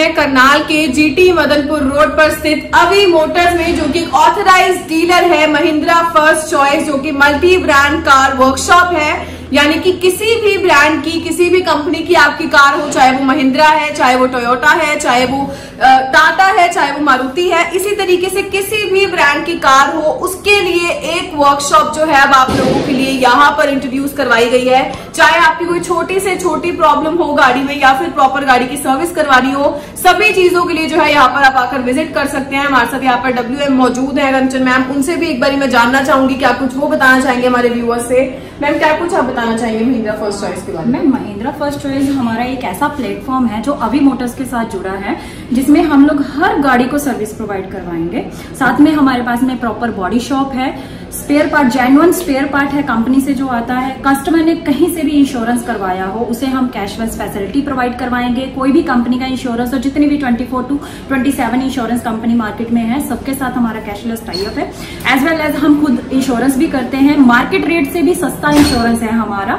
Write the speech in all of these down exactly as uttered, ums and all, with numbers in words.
हैं करनाल के GT Madanpur road पर स्थित अभी मोटर्स में, जो कि ऑथराइज्ड डीलर है महिंद्रा फर्स्ट चॉइस, जो कि मल्टी ब्रांड कार वर्कशॉप है। यानी कि किसी भी ब्रांड की, किसी भी कंपनी की आपकी कार हो, चाहे वो महिंद्रा है, चाहे वो टोयोटा है, चाहे वो टाटा है, चाहे वो मारुति है, इसी तरीके से किसी भी ब्रांड की कार हो, उसके लिए एक वर्कशॉप जो है अब आप लोगों के लिए यहाँ पर इंट्रोड्यूस करवाई गई है। चाहे आपकी कोई छोटी से छोटी प्रॉब्लम हो गाड़ी में या फिर प्रॉपर गाड़ी की सर्विस करवानी हो, सभी चीजों के लिए जो है यहाँ पर आप आकर विजिट कर सकते हैं। हमारे साथ यहाँ पर डब्ल्यू एम मौजूद है कंचन मैम, उनसे भी एक बार मैं जानना चाहूंगी क्या कुछ वो बताना चाहेंगे हमारे व्यूअर्स से। मैम क्या कुछ आप बताना चाहेंगे महिंद्रा फर्स्ट चॉइस के बारे में? मैम महिंद्रा फर्स्ट चॉइस हमारा एक ऐसा प्लेटफॉर्म है जो अभी मोटर्स के साथ जुड़ा है, जिसमें हम लोग हर गाड़ी को सर्विस प्रोवाइड करवाएंगे। साथ में हमारे पास में प्रॉपर बॉडी शॉप है, spare part genuine spare part है कंपनी से जो आता है। कस्टमर ने कहीं से भी इंश्योरेंस करवाया हो उसे हम कैशलेस फैसिलिटी प्रोवाइड करवाएंगे। कोई भी कंपनी का इंश्योरेंस और जितनी भी twenty four to twenty seven insurance company market में है, सबके साथ हमारा कैशलेस टाई अप है। एज वेल एज हम खुद इंश्योरेंस भी करते हैं, मार्केट रेट से भी सस्ता इंश्योरेंस है हमारा।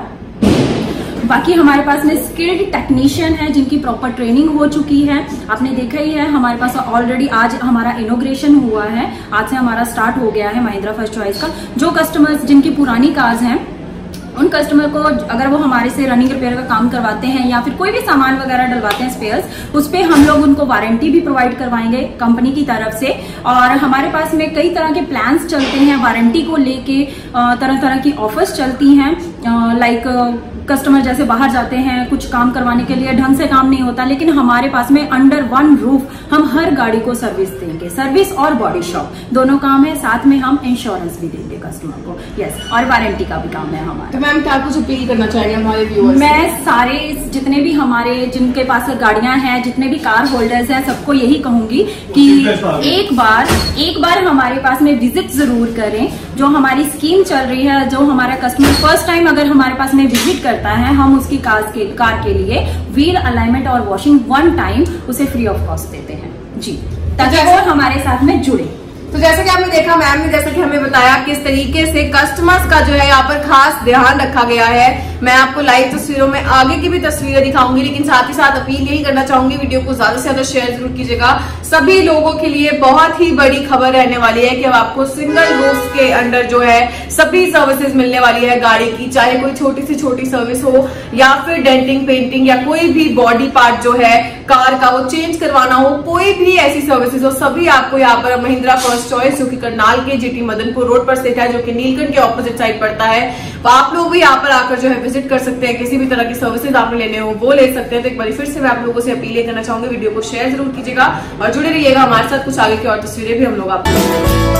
बाकी हमारे पास में स्किल्ड टेक्नीशियन है जिनकी प्रॉपर ट्रेनिंग हो चुकी है। आपने देखा ही है हमारे पास ऑलरेडी आज हमारा इनोग्रेशन हुआ है, आज से हमारा स्टार्ट हो गया है महिंद्रा फर्स्ट चॉइस का। जो कस्टमर्स जिनकी पुरानी कार्स हैं, उन कस्टमर को अगर वो हमारे से रनिंग रिपेयर का काम करवाते हैं या फिर कोई भी सामान वगैरह डलवाते हैं स्पेयर्स, उस पे हम लोग उनको वारंटी भी प्रोवाइड करवाएंगे कंपनी की तरफ से। और हमारे पास में कई तरह के प्लान्स चलते हैं वारंटी को लेके, तरह तरह की ऑफर्स चलती हैं। लाइक कस्टमर जैसे बाहर जाते हैं कुछ काम करवाने के लिए, ढंग से काम नहीं होता, लेकिन हमारे पास में अंडर वन रूफ हम हर गाड़ी को सर्विस देंगे। सर्विस और बॉडी शॉप दोनों काम है, साथ में हम इंश्योरेंस भी देंगे कस्टमर को। यस, और वारंटी का भी काम है हमारा। तो मैम क्या कुछ अपील करना चाहिए हमारे व्यूअर्स? मैं सारे जितने भी हमारे जिनके पास गाड़ियां हैं, जितने भी कार होल्डर्स हैं, सबको यही कहूंगी कि एक बार एक बार हमारे पास में विजिट जरूर करें। जो हमारी स्कीम चल रही है, जो हमारा कस्टमर फर्स्ट टाइम अगर हमारे पास में विजिट करता है, हम उसकी कार के कार के लिए व्हील अलाइनमेंट और वॉशिंग वन टाइम उसे फ्री ऑफ कॉस्ट देते हैं जी, ताकि वो हमारे साथ में जुड़े। तो जैसा कि आपने देखा मैम ने जैसा कि हमें बताया किस तरीके से कस्टमर्स का जो है यहाँ पर खास ध्यान रखा गया है। मैं आपको लाइव तस्वीरों में आगे की भी तस्वीरें दिखाऊंगी, लेकिन साथ ही साथ अपील यही करना चाहूंगी, वीडियो को ज्यादा से ज्यादा शेयर जरूर कीजिएगा। सभी लोगों के लिए बहुत ही बड़ी खबर रहने वाली है कि अब आपको सिंगल रूफ के अंडर जो है सभी सर्विसेज मिलने वाली है गाड़ी की, चाहे कोई छोटी से छोटी सर्विस हो या फिर डेंटिंग पेंटिंग या कोई भी बॉडी पार्ट जो है कार का वो चेंज करवाना हो, कोई भी ऐसी सर्विसेज हो, सभी आपको यहाँ पर महिंद्रा फर्स्ट चॉइस जो कि करनाल के जीटी मदनपुर रोड पर स्थित है, जो कि नीलकंठ के ऑपोजिट साइड पड़ता है, तो आप लोग भी यहाँ पर आकर जो है विजिट कर सकते हैं। किसी भी तरह की सर्विसेज आपने लेने हो वो ले सकते हैं। तो एक बार फिर से मैं आप लोगों से अपील करना चाहूंगी, वीडियो को शेयर जरूर कीजिएगा और जुड़े रहिएगा हमारे साथ। कुछ आगे की और तस्वीरें भी हम लोग आपको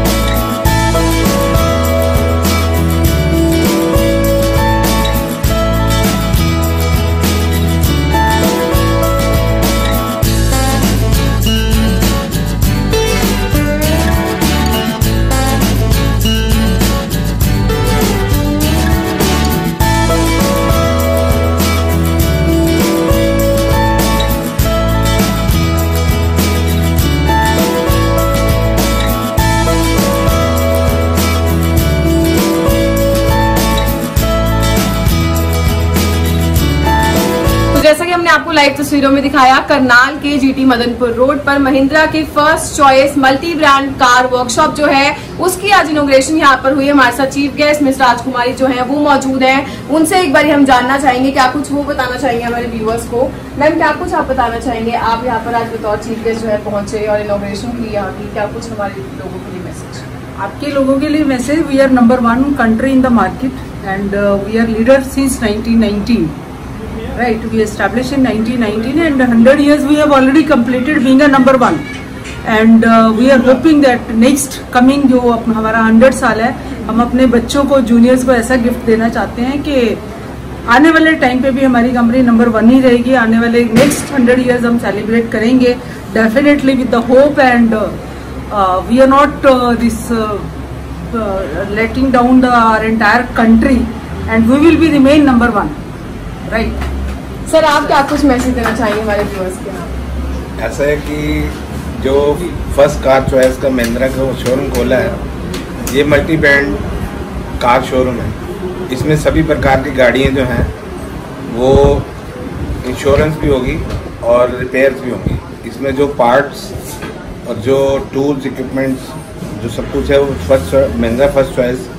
जैसा कि हमने आपको लाइव तस्वीरों में दिखाया, करनाल के जीटी मदनपुर रोड पर महिंद्रा की first choice multi brand car workshop जो है उसकी आज इनोग्रेशन यहाँ पर हुई है। हमारे साथ चीफ गेस्ट मिस राजकुमारी जो है वो मौजूद हैं, उनसे एक बार हम जानना चाहेंगे क्या कुछ वो बताना चाहेंगे हमारे व्यूअर्स को। मैम क्या कुछ आप बताना चाहेंगे, आप यहाँ पर आज बतौर चीफ गेस्ट जो है पहुंचे और इनोग्रेशन की यहाँ की, क्या कुछ हमारे लोगों के लिए मैसेज? आपके लोगों के लिए message, we are number one country in the market and we are leader since nineteen nineteen. Right, we established in nineteen nineteen and one hundred years we have already completed being a number one. And uh, we are hoping that next coming जो हमारा hundred साल है, हम अपने बच्चों को, juniors को ऐसा गिफ्ट देना चाहते हैं कि आने वाले टाइम पे भी हमारी कंपनी नंबर वन ही रहेगी। आने वाले नेक्स्ट हंड्रेड ईयर्स हम सेलिब्रेट करेंगे definitely with the hope and we are not this letting down the our entire country and we will be remain number one. Right sir, आप क्या कुछ message देना चाहेंगे हमारे व्यूअर्स के? ऐसा है कि जो फर्स्ट कार चॉइस का महिंद्रा का शोरूम खोला है, ये मल्टी ब्रांड कार शोरूम है। इसमें सभी प्रकार की गाड़ियां जो हैं वो इंश्योरेंस भी होगी और रिपेयर्स भी होंगी। इसमें जो पार्ट्स और जो टूल्स इक्विपमेंट्स जो सब कुछ है वो फर्स्ट महिंद्रा फर्स्ट चॉइस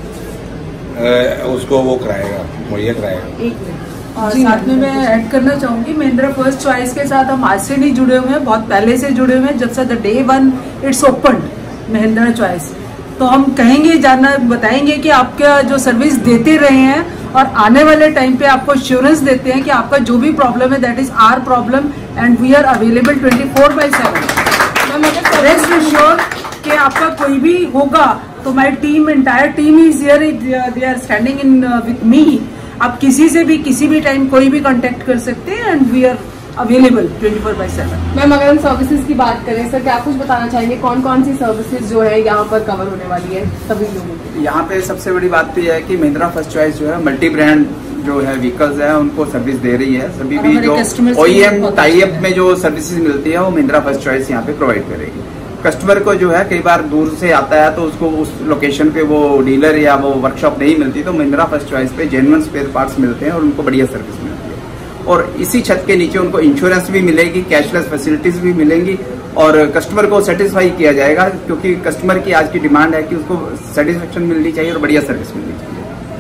उसको वो कराएगा, मुहैया कराएगा। और साथ में मैं ऐड करना चाहूंगी, महिंद्रा फर्स्ट चॉइस के साथ हम आज से नहीं जुड़े हुए हैं, बहुत पहले से जुड़े हुए हैं। जब से the day one it's open Mahindra choice, तो हम कहेंगे जानना बताएंगे कि आपका जो सर्विस देते रहे हैं और आने वाले टाइम पे आपको एश्योरेंस देते हैं कि आपका जो भी प्रॉब्लम है that is our problem and we are available twenty four by seven. Rest assure कि आपका कोई भी होगा तो my team entire team is here, they are standing in with me. आप किसी से भी किसी भी टाइम कोई भी कांटेक्ट कर सकते हैं and we are available twenty four by seven. Ma'am अगर हम सर्विसेज की बात करें सर, क्या कुछ बताना चाहेंगे कौन कौन सी सर्विसेज जो है यहाँ पर कवर होने वाली है सभी लोगों को? यहाँ पे सबसे बड़ी बात तो यह है कि महिंद्रा फर्स्ट चॉइस जो है मल्टी ब्रांड जो है व्हीकल्स है उनको सर्विस दे रही है। सभी भी जो ओईएम टाई अप में जो सर्विसेज मिलती है वो महिंद्रा फर्स्ट चॉइस यहाँ पे प्रोवाइड करेगी। कस्टमर को जो है कई बार दूर से आता है तो उसको उस लोकेशन पे वो डीलर या वो वर्कशॉप नहीं मिलती, तो महिंद्रा फर्स्ट चॉइस पे जेन्युइन स्पेयर पार्ट्स मिलते हैं और उनको बढ़िया सर्विस मिलती है। और इसी छत के नीचे उनको इंश्योरेंस भी मिलेगी, कैशलेस फैसिलिटीज भी मिलेंगी और कस्टमर को सेटिस्फाई किया जाएगा, क्योंकि कस्टमर की आज की डिमांड है कि उसको सेटिस्फेक्शन मिलनी चाहिए और बढ़िया सर्विस मिलनी चाहिए।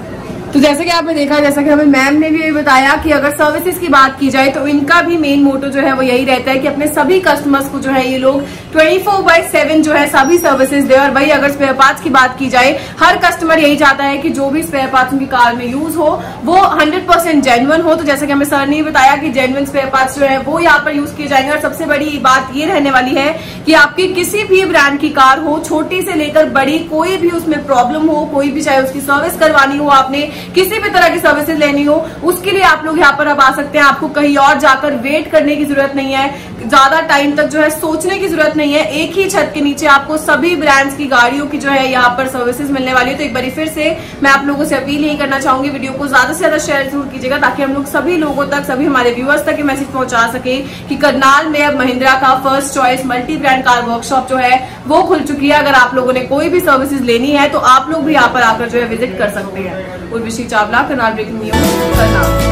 तो जैसे कि आपने देखा, जैसा कि हमें मैम ने भी ये बताया कि अगर सर्विसेज की बात की जाए तो इनका भी मेन मोटो जो है वो यही रहता है कि अपने सभी कस्टमर्स को जो है ये लोग ट्वेंटी फोर बाई सेवन जो है सभी सर्विसेज दे। और वही अगर स्पेयर पार्ट्स की बात की जाए, हर कस्टमर यही चाहता है कि जो भी स्पेयर पार्ट्स उनकी कार में यूज हो वो हंड्रेड परसेंट जेन्युइन हो। तो जैसे कि हमें सर ने बताया कि जेन्युइन स्पेयर पार्ट्स जो है वो यहाँ पर यूज किए जाएंगे। और सबसे बड़ी बात ये रहने वाली है कि आपकी किसी भी ब्रांड की कार हो, छोटी से लेकर बड़ी, कोई भी उसमें प्रॉब्लम हो, कोई भी चाहे उसकी सर्विस करवानी हो, आपने किसी भी तरह की सर्विसेज लेनी हो, उसके लिए आप लोग यहाँ पर अब आ सकते हैं। आपको कहीं और जाकर वेट करने की जरूरत नहीं है, ज्यादा टाइम तक जो है सोचने की जरूरत नहीं है। एक ही छत के नीचे आपको सभी ब्रांड्स की गाड़ियों की जो है यहाँ पर सर्विसेज मिलने वाली है। तो एक बार फिर से मैं आप लोगों से अपील यही करना चाहूंगी, वीडियो को ज्यादा से ज्यादा शेयर जरूर कीजिएगा ताकि हम लोग सभी लोगों तक, सभी हमारे व्यूअर्स तक ये मैसेज पहुंचा सके कि करनाल में अब महिंद्रा का first choice multi brand car workshop जो है वो खुल चुकी है। अगर आप लोगों ने कोई भी सर्विसेज लेनी है तो आप लोग भी यहाँ पर आकर जो है विजिट कर सकते हैं। Urvashi Chawla, Karnal breaking news, Karnal.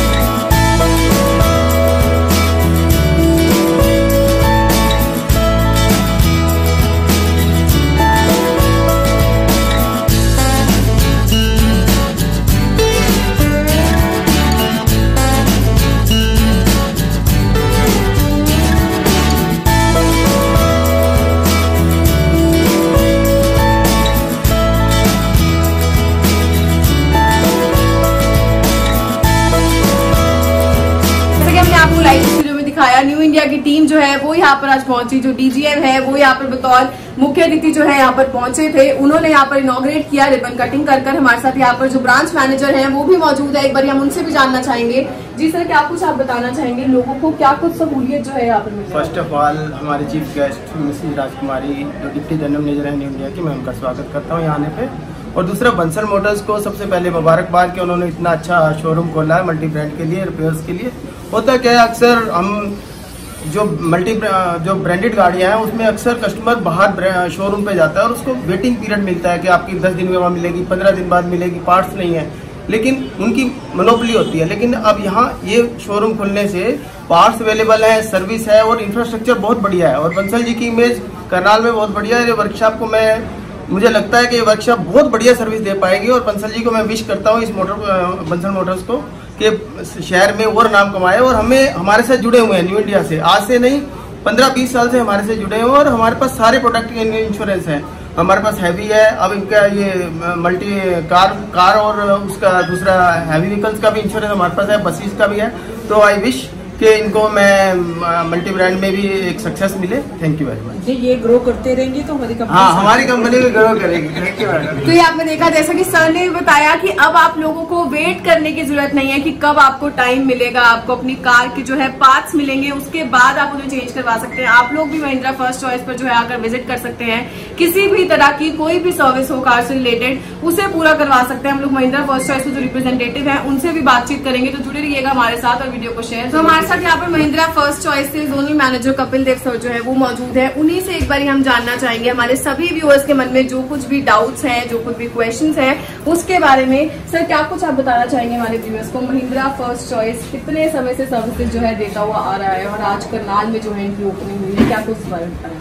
दिखाया न्यू इंडिया की टीम जो है वो यहाँ पर आज पहुंची, जो डीजीएम है वो यहाँ पर बतौर मुख्य अतिथि जो है यहाँ पर पहुंचे थे। उन्होंने यहाँ पर इनॉग्रेट किया रिबन कटिंग कर कर। हमारे साथ यहाँ पर जो ब्रांच मैनेजर हैं वो भी मौजूद है, एक बार हम उनसे भी जानना चाहेंगे। जी सर, क्या कुछ आप बताना चाहेंगे लोगों को, क्या कुछ सहूलियत जो है यहाँ पर मिल? फर्स्ट ऑफ ऑल हमारे चीफ गेस्ट मिसेस राजकुमारी जो डिप्टी जनरल मैनेजर है न्यू इंडिया की, मैं उनका स्वागत करता हूँ यहाँ आने पे। और दूसरा बंसल मोटर्स को सबसे पहले मुबारकबाद कि उन्होंने इतना अच्छा शोरूम खोला है मल्टी ब्रांड के लिए, रिपेयर्स के लिए। होता क्या है, अक्सर हम जो मल्टी जो ब्रांडेड गाड़ियां हैं उसमें अक्सर कस्टमर बाहर शोरूम पे जाता है और उसको वेटिंग पीरियड मिलता है कि आपकी दस दिन के बाद मिलेगी, पंद्रह दिन बाद मिलेगी, पार्ट्स नहीं है, लेकिन उनकी मोनोपोली होती है। लेकिन अब यहाँ ये शोरूम खुलने से पार्ट्स अवेलेबल है, सर्विस है और इंफ्रास्ट्रक्चर बहुत बढ़िया है। और बंसल जी की इमेज करनाल में बहुत बढ़िया है। ये वर्कशॉप को मैं मुझे लगता है कि ये वर्कशॉप बहुत बढ़िया सर्विस दे पाएगी और बंसल जी को मैं विश करता हूँ, इस मोटर बंसल मोटर्स को, कि शहर में और नाम कमाए। और हमें हमारे साथ जुड़े हुए हैं न्यू इंडिया से, आज से नहीं पंद्रह बीस साल से हमारे से जुड़े हुए हैं और हमारे पास सारे प्रोडक्ट के इंश्योरेंस है। हमारे पास हैवी है, अब इनका ये मल्टी कार कार और उसका दूसरा हैवी व्हीकल्स का भी इंश्योरेंस हमारे पास है, बसेस का भी है। तो आई विश कि इनको मैं मल्टी ब्रांड में भी एक सक्सेस मिले। Thank you very much. ये ग्रो करते रहेंगे तो हमारी कंपनी, हाँ हमारी कंपनी भी ग्रो करेगी। Thank you very much. तो ये आपने देखा, जैसा कि सर ने बताया कि अब आप लोगों को वेट करने की जरूरत नहीं है कि कब आपको टाइम मिलेगा, आपको अपनी कार के जो है पार्ट्स मिलेंगे, उसके बाद आप उन्हें चेंज करवा सकते हैं। आप लोग भी महिंद्रा फर्स्ट चॉइस पर जो है आकर विजिट कर सकते हैं। किसी भी तरह की कोई भी सर्विस हो कार से रिलेटेड उसे पूरा करवा सकते हैं। हम लोग महिंद्रा फर्स्ट चॉइस के जो रिप्रेजेंटेटिव है उनसे भी बातचीत करेंगे, तो जुड़े रहिएगा हमारे साथ और वीडियो को शेयर। तो हमारे साथ यहाँ पर महिंद्रा फर्स्ट चॉइस से zonal manager Kapil Dev sir जो है वो मौजूद है। उन्हीं उन्हीं से एक बार हम जानना चाहेंगे, हमारे सभी व्यूअर्स के मन में जो कुछ भी डाउट्स हैं, जो कुछ भी क्वेश्चंस हैं, उसके बारे में सर क्या कुछ आप बताना चाहेंगे हमारे व्यूअर्स को? महिंद्रा फर्स्ट चॉइस कितने समय से सर्विसेज जो है देता हुआ आ रहा है और आज करनाल में जो है इनकी ओपनिंग हुई है, क्या कुछ इस बारे में बताना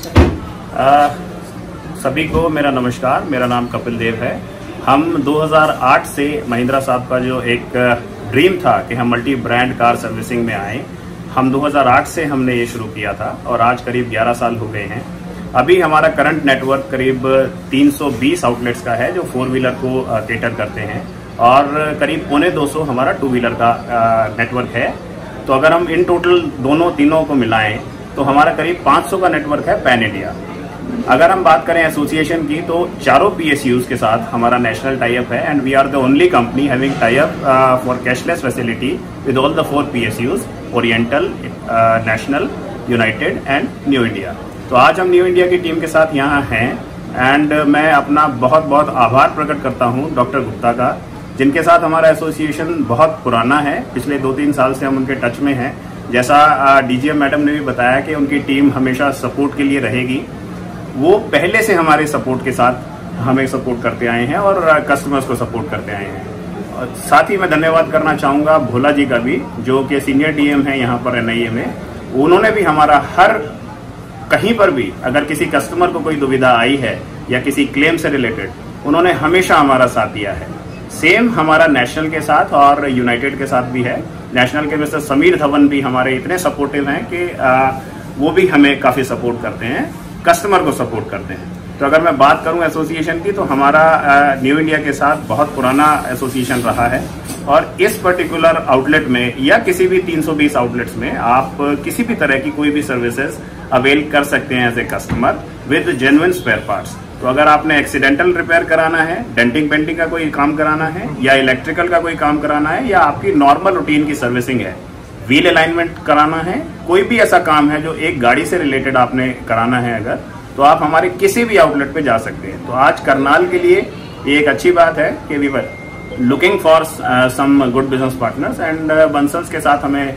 चाहिए? सभी को मेरा नमस्कार, मेरा नाम कपिल देव है। हम दो हज़ार आठ से महिंद्रा साहब का जो एक ड्रीम था कि हम मल्टी ब्रांड कार सर्विसिंग में आए, हम दो हज़ार आठ से हमने ये शुरू किया था और आज करीब ग्यारह साल हो गए हैं। अभी हमारा करंट नेटवर्क करीब तीन सौ बीस आउटलेट्स का है जो फोर व्हीलर को केटर करते हैं और करीब पौने दो सौ हमारा टू व्हीलर का नेटवर्क है। तो अगर हम इन टोटल दोनों तीनों को मिलाएं तो हमारा करीब पाँच सौ का नेटवर्क है पैन इंडिया। अगर हम बात करें एसोसिएशन की तो चारों पीएसयूज के साथ हमारा नेशनल टाई अप है and we are the only company having tie up for cashless facility with all the four PSUs, oriental, national, united and new India. तो आज हम न्यू इंडिया की टीम के साथ यहाँ हैं एंड मैं अपना बहुत बहुत आभार प्रकट करता हूँ डॉक्टर गुप्ता का, जिनके साथ हमारा एसोसिएशन बहुत पुराना है। पिछले दो तीन साल से हम उनके टच में हैं। जैसा डीजीएम मैडम ने भी बताया कि उनकी टीम हमेशा सपोर्ट के लिए रहेगी, वो पहले से हमारे सपोर्ट के साथ हमें सपोर्ट करते आए हैं और कस्टमर्स को सपोर्ट करते आए हैं। और साथ ही मैं धन्यवाद करना चाहूंगा भोला जी का भी, जो कि सीनियर डीएम है यहाँ पर एनआईए में। उन्होंने भी हमारा हर कहीं पर भी अगर किसी कस्टमर को कोई दुविधा आई है या किसी क्लेम से रिलेटेड, उन्होंने हमेशा हमारा साथ दिया है। सेम हमारा नेशनल के साथ और यूनाइटेड के साथ भी है। नेशनल के मिस्टर समीर धवन भी हमारे इतने सपोर्टिव हैं कि आ, वो भी हमें काफी सपोर्ट करते हैं, कस्टमर को सपोर्ट करते हैं। तो अगर मैं बात करूं एसोसिएशन की तो हमारा न्यू इंडिया के साथ बहुत पुराना एसोसिएशन रहा है और इस पर्टिकुलर आउटलेट में या किसी भी तीन सौ बीस आउटलेट्स में आप किसी भी तरह की कोई भी सर्विसेज अवेल कर सकते हैं as a customer with genuine spare parts. तो अगर आपने एक्सीडेंटल रिपेयर कराना है, डेंटिंग पेंटिंग का कोई काम कराना है या इलेक्ट्रिकल का कोई काम कराना है या आपकी नॉर्मल रूटीन की सर्विसिंग है, व्हील अलाइनमेंट कराना है, कोई भी ऐसा काम है जो एक गाड़ी से रिलेटेड आपने कराना है अगर, तो आप हमारे किसी भी आउटलेट पे जा सकते हैं। तो आज करनाल के लिए ये एक अच्छी बात है कि we were looking for some good business partners and Bansals के साथ हमें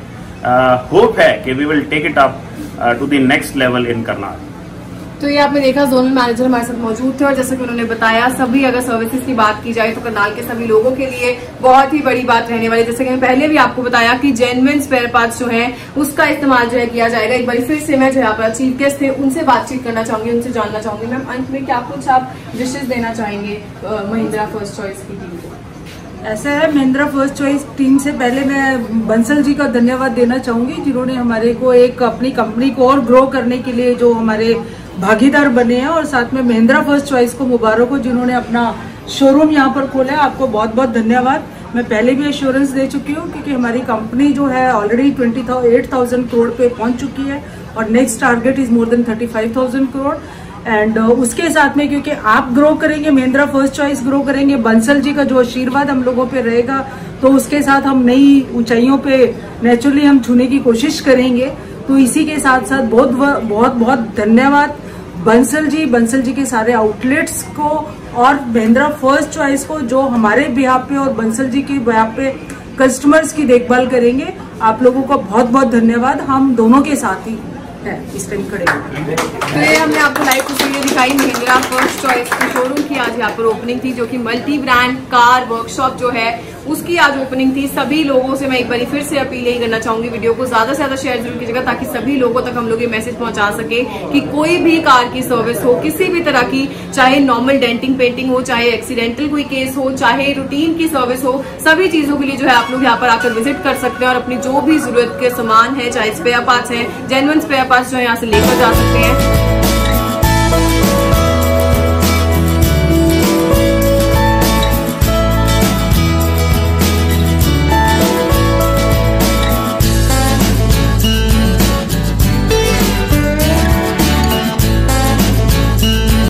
होप uh, है कि we will take it up to the next level in Karnal. तो ये आपने देखा जोनल मैनेजर हमारे साथ मौजूद थे और जैसे कि उन्होंने बताया, सभी अगर सर्विसेज की बात की जाए तो करनाल के सभी लोगों के लिए बहुत ही बड़ी बात रहने वाली है। जैसे कि मैं पहले भी आपको बताया कि जेन्युइन स्पेयर पार्ट्स जो है उसका इस्तेमाल जो है किया जाएगा। एक बार फिर से मैं जो यहाँ पर चीफ गेस्ट थे उनसे बातचीत करना चाहूंगी, उनसे जानना चाहूंगी। मैम अंत में क्या कुछ आप विशेष देना चाहेंगे महिंद्रा फर्स्ट चॉइस की टीम को? ऐसा है, महिंद्रा फर्स्ट चॉइस टीम से पहले मैं बंसल जी का धन्यवाद देना चाहूंगी, जिन्होंने हमारे को एक अपनी कंपनी को और ग्रो करने के लिए जो हमारे भागीदार बने हैं, और साथ में महिंद्रा फर्स्ट चॉइस को मुबारक हो जिन्होंने अपना शोरूम यहाँ पर खोला है। आपको बहुत बहुत धन्यवाद। मैं पहले भी एश्योरेंस दे चुकी हूँ क्योंकि हमारी कंपनी जो है already twenty eight thousand crore पे पहुंच चुकी है और next target is more than thirty five thousand crore. And uh, उसके साथ में क्योंकि आप ग्रो करेंगे, महिंद्रा फर्स्ट चॉइस ग्रो करेंगे, बंसल जी का जो आशीर्वाद हम लोगों पे रहेगा, तो उसके साथ हम नई ऊंचाइयों पे नेचुरली हम छूने की कोशिश करेंगे। तो इसी के साथ साथ बहुत बहुत बहुत धन्यवाद बंसल जी, बंसल जी के सारे आउटलेट्स को और महिंद्रा फर्स्ट चॉइस को जो हमारे बिहाफ पे और बंसल जी के बिहाफ पे कस्टमर्स की देखभाल करेंगे। आप लोगों का बहुत बहुत धन्यवाद। हम दोनों के साथ ही इस टाइम खड़े हैं। तो ये हमने आपको लाइव तस्वीरें दिखाई महिंद्रा फर्स्ट चॉइस की शोरूम की आज यहाँ पर ओपनिंग थी, जो कि मल्टी ब्रांड कार वर्कशॉप जो है उसकी आज ओपनिंग थी। सभी लोगों से मैं एक बार फिर से अपील यही करना चाहूंगी, वीडियो को ज्यादा से ज्यादा शेयर जरूर कीजिएगा ताकि सभी लोगों तक हम लोग ये मैसेज पहुंचा सके कि कोई भी कार की सर्विस हो, किसी भी तरह की, चाहे नॉर्मल डेंटिंग पेंटिंग हो, चाहे एक्सीडेंटल कोई केस हो, चाहे रूटीन की सर्विस हो, सभी चीजों के लिए जो है आप लोग यहाँ पर आकर विजिट कर सकते हैं और अपनी जो भी जरूरत के सामान है, चाहे स्पेयर पार्ट्स है, जेन्युइन स्पेयर पार्ट्स जो है यहाँ से लेकर जा सकते हैं।